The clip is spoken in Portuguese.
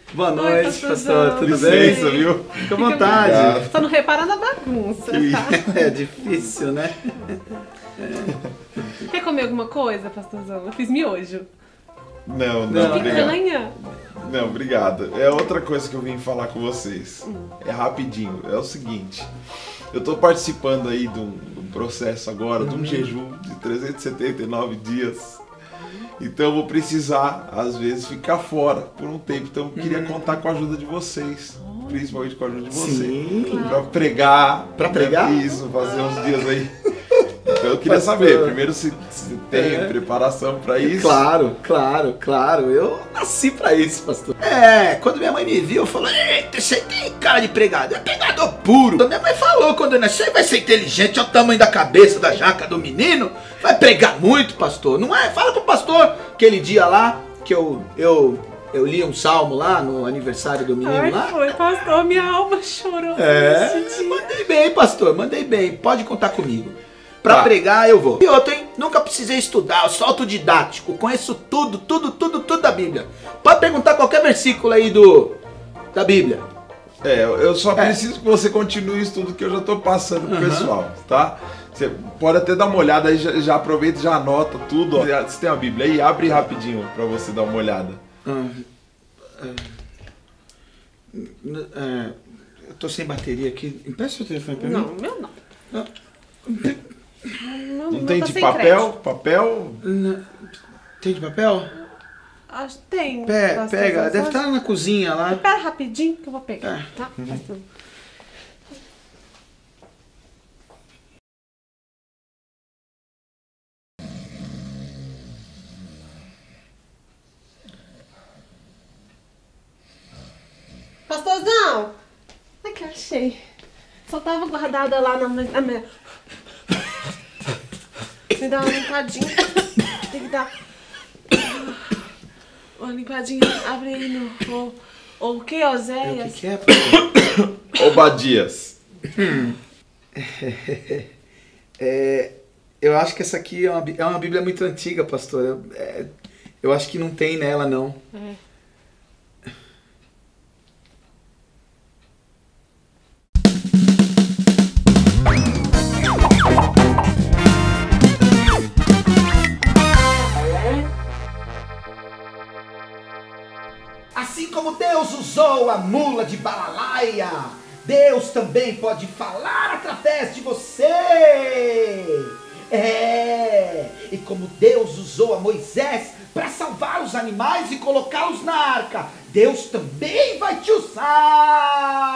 Boa noite, pastor. Tudo Licença, bem? viu? Fica à vontade. Só não repara na bagunça, tá? É difícil, né? Quer comer alguma coisa, pastorzão? Eu fiz miojo. Não, Não, obrigado. Picanha? Não, obrigado. É outra coisa que eu vim falar com vocês. É rapidinho. É o seguinte. Eu tô participando aí de um processo agora, de um jejum de 379 dias. Então eu vou precisar, às vezes, ficar fora por um tempo. Então eu queria contar com a ajuda de vocês. Principalmente com a ajuda de vocês. Sim. Pra pregar. Pra pregar? Isso, fazer uns dias aí. Então eu queria saber, primeiro se tem preparação pra isso. Claro. Eu nasci pra isso, pastor. Quando minha mãe me viu, falou: eita, você tem cara de pregador, é pregador puro. Então minha mãe falou, quando eu nasci, vai ser inteligente, olha o tamanho da cabeça da jaca do menino, vai pregar muito, pastor. Não é? Fala pro pastor, aquele dia lá, que eu li um salmo lá, no aniversário do menino lá. Foi, pastor, minha alma chorou. Mandei bem, pastor, mandei bem, pode contar comigo. Pra pregar eu vou. E outro, hein? Nunca precisei estudar, eu sou autodidático, conheço tudo da Bíblia. Pode perguntar qualquer versículo aí da Bíblia. Eu só preciso que você continue isso tudo que eu já tô passando pro pessoal, tá? Você pode até dar uma olhada aí, já aproveita e já anota tudo. Ó. Você tem a Bíblia aí? Abre rapidinho pra você dar uma olhada. Eu tô sem bateria aqui. Empresta o telefone pra mim. Não, meu não. Não tem de papel? Papel? Tem de papel? Acho que tem. Pega, deve estar na cozinha lá. Espera rapidinho que eu vou pegar, tá? Pastor? Pastorzão! Aqui, achei. Só tava guardada lá na minha... Me dá uma limpadinha. Tem que dar uma limpadinha. Abre aí no... O que, Oséias? O que é, pastor? Obadias. Eu acho que essa aqui é uma Bíblia muito antiga, pastor. Eu acho que não tem nela, não. Assim como Deus usou a mula de Balalaia, Deus também pode falar através de você. E como Deus usou a Moisés para salvar os animais e colocá-los na arca, Deus também vai te usar.